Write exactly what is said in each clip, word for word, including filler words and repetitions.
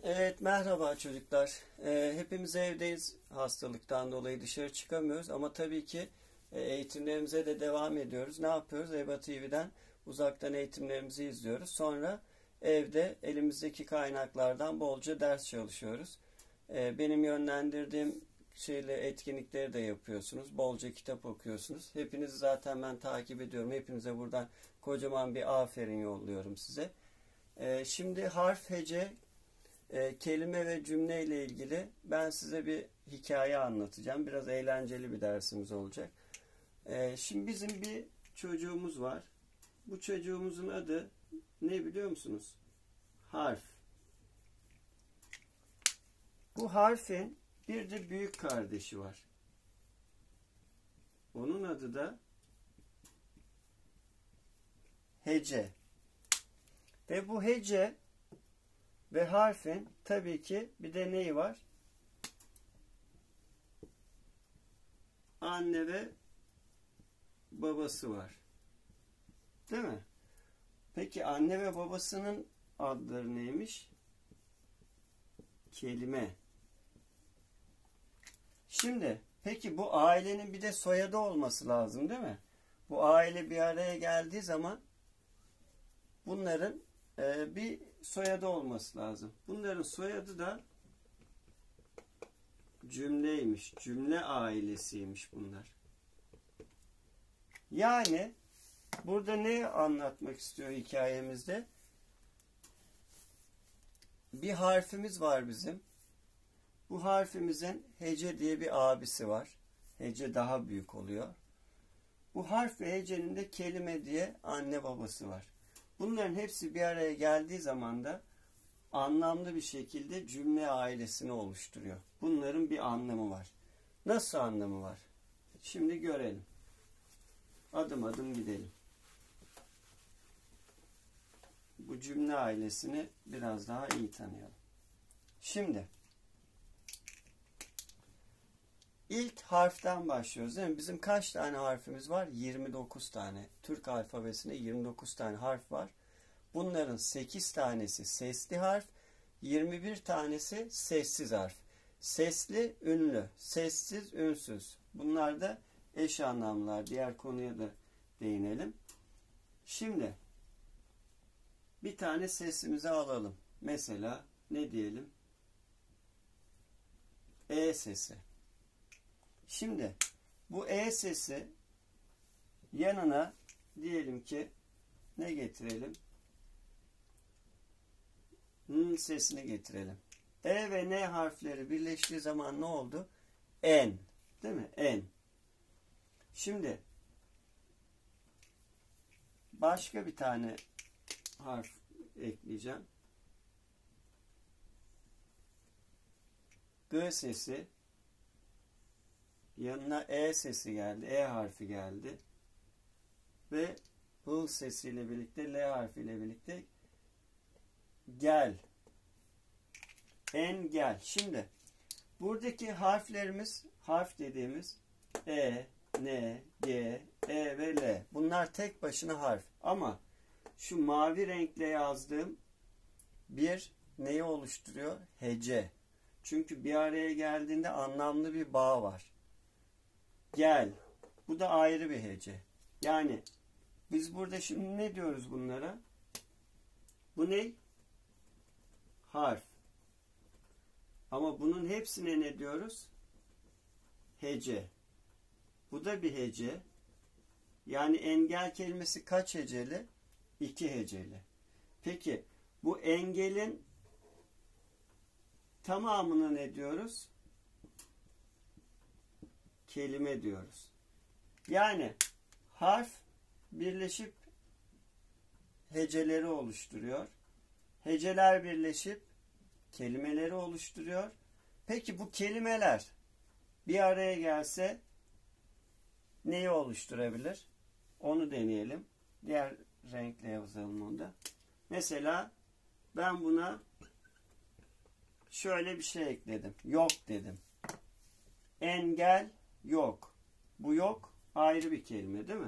Evet, merhaba çocuklar. Ee, hepimiz evdeyiz. Hastalıktan dolayı dışarı çıkamıyoruz ama tabii ki e, eğitimlerimize de devam ediyoruz. Ne yapıyoruz? EBA T V'den uzaktan eğitimlerimizi izliyoruz. Sonra evde elimizdeki kaynaklardan bolca ders çalışıyoruz. Ee, benim yönlendirdiğim şeyle etkinlikleri de yapıyorsunuz. Bolca kitap okuyorsunuz. Hepinizi zaten ben takip ediyorum. Hepinize buradan kocaman bir aferin yolluyorum size. Ee, şimdi harf, hece, E, kelime ve cümle ile ilgili ben size bir hikaye anlatacağım. Biraz eğlenceli bir dersimiz olacak. E, şimdi bizim bir çocuğumuz var. Bu çocuğumuzun adı ne biliyor musunuz? Harf. Bu harfin bir de büyük kardeşi var. Onun adı da hece. Ve bu hece ve harfin tabii ki bir de neyi var? Anne ve babası var. Değil mi? Peki anne ve babasının adları neymiş? Kelime. Şimdi peki bu ailenin bir de soyadı olması lazım değil mi? Bu aile bir araya geldiği zaman bunların e, bir soyadı olması lazım. Bunların soyadı da cümleymiş. Cümle ailesiymiş bunlar. Yani burada ne anlatmak istiyor hikayemizde? Bir harfimiz var bizim. Bu harfimizin hece diye bir abisi var. Hece daha büyük oluyor. Bu harf ve hecenin de kelime diye anne babası var. Bunların hepsi bir araya geldiği zaman da anlamlı bir şekilde cümle ailesini oluşturuyor. Bunların bir anlamı var. Nasıl anlamı var? Şimdi görelim. Adım adım gidelim. Bu cümle ailesini biraz daha iyi tanıyalım. Şimdi ilk harften başlıyoruz değil mi? Bizim kaç tane harfimiz var? yirmi dokuz tane. Türk alfabesinde yirmi dokuz tane harf var. Bunların sekiz tanesi sesli harf, yirmi bir tanesi sessiz harf. Sesli, ünlü, sessiz, ünsüz. Bunlar da eş anlamlar. Diğer konuya da değinelim. Şimdi bir tane sesimizi alalım. Mesela ne diyelim? E sesi. Şimdi bu E sesi yanına diyelim ki ne getirelim? N sesini getirelim. E ve N harfleri birleştiği zaman ne oldu? N. Değil mi? N. Şimdi başka bir tane harf ekleyeceğim. G sesi. Yanına E sesi geldi. E harfi geldi. Ve H sesiyle birlikte L harfiyle birlikte gel. Engel. Şimdi buradaki harflerimiz, harf dediğimiz E, N, G, E ve L. Bunlar tek başına harf. Ama şu mavi renkle yazdığım bir neyi oluşturuyor? Hece. Çünkü bir araya geldiğinde anlamlı bir bağ var. Gel. Bu da ayrı bir hece. Yani biz burada şimdi ne diyoruz bunlara? Bu ne? Harf. Ama bunun hepsine ne diyoruz? Hece. Bu da bir hece. Yani engel kelimesi kaç heceli? İki heceli. Peki bu engelin tamamına ne diyoruz? Kelime diyoruz. Yani harf birleşip heceleri oluşturuyor. Heceler birleşip kelimeleri oluşturuyor. Peki bu kelimeler bir araya gelse neyi oluşturabilir? Onu deneyelim. Diğer renkle yazalım onu da. Mesela ben buna şöyle bir şey ekledim. Yok dedim. Engel yok. Bu yok ayrı bir kelime değil mi?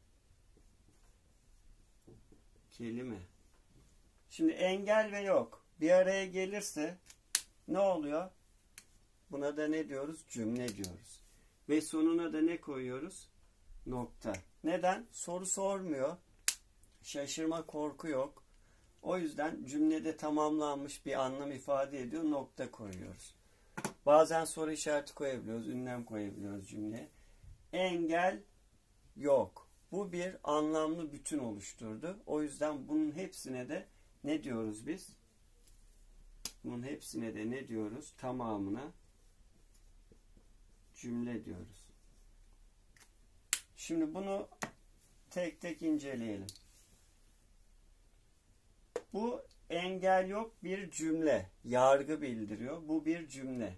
Kelime. Şimdi engel ve yok. bir araya gelirse ne oluyor? Buna da ne diyoruz? Cümle diyoruz. Ve sonuna da ne koyuyoruz? Nokta. Neden? Soru sormuyor. Şaşırma, korku yok. O yüzden cümlede tamamlanmış bir anlam ifade ediyor. Nokta koyuyoruz. Bazen soru işareti koyabiliyoruz. Ünlem koyabiliyoruz cümleye. Engel yok. Bu bir anlamlı bütün oluşturdu. O yüzden bunun hepsine de ne diyoruz biz? Bunun hepsine de ne diyoruz? Tamamına cümle diyoruz. Şimdi bunu tek tek inceleyelim. Bu engel yok bir cümle. Yargı bildiriyor. Bu bir cümle.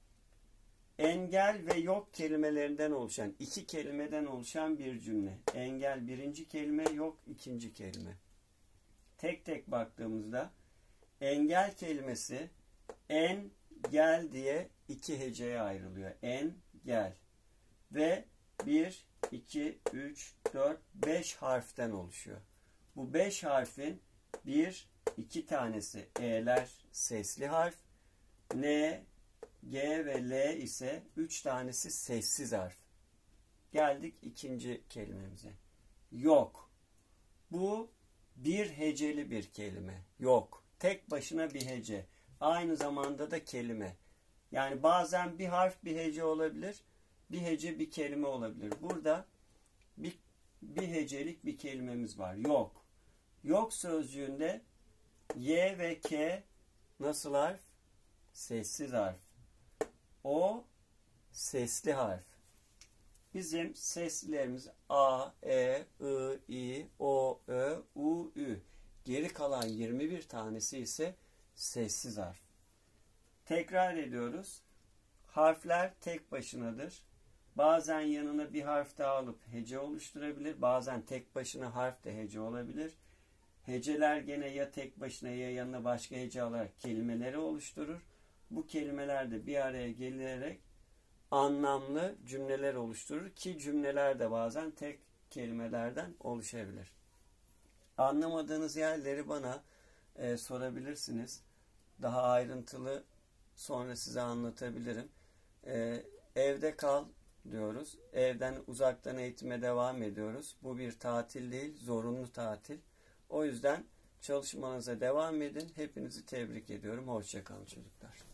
Engel ve yok kelimelerinden oluşan, iki kelimeden oluşan bir cümle. Engel birinci kelime, yok ikinci kelime. Tek tek baktığımızda engel kelimesi en gel diye iki heceye ayrılıyor. En gel. Ve bir, iki, üç, dört, beş harften oluşuyor. Bu beş harfin bir, iki tanesi e'ler sesli harf. N, G ve L ise üç tanesi sessiz harf. Geldik ikinci kelimemize. Yok. Bu bir heceli bir kelime. Yok. Tek başına bir hece. Aynı zamanda da kelime. Yani bazen bir harf bir hece olabilir. Bir hece bir kelime olabilir. Burada bir, bir hecelik bir kelimemiz var. Yok. Yok sözcüğünde Y ve K nasıl harf? Sessiz harf. O sesli harf. Bizim seslilerimiz A, E, I, I, O, Ö, U, Ü. Geri kalan yirmi bir tanesi ise sessiz harf. Tekrar ediyoruz. Harfler tek başınadır. Bazen yanına bir harf daha alıp hece oluşturabilir. Bazen tek başına harf de hece olabilir. Heceler gene ya tek başına ya yanına başka hece alarak kelimeleri oluşturur. Bu kelimeler de bir araya gelerek anlamlı cümleler oluşturur ki cümleler de bazen tek kelimelerden oluşabilir. Anlamadığınız yerleri bana e, sorabilirsiniz. Daha ayrıntılı sonra size anlatabilirim. E, evde kal diyoruz. Evden uzaktan eğitime devam ediyoruz. Bu bir tatil değil, zorunlu tatil. O yüzden çalışmanıza devam edin. Hepinizi tebrik ediyorum. Hoşça kalın çocuklar.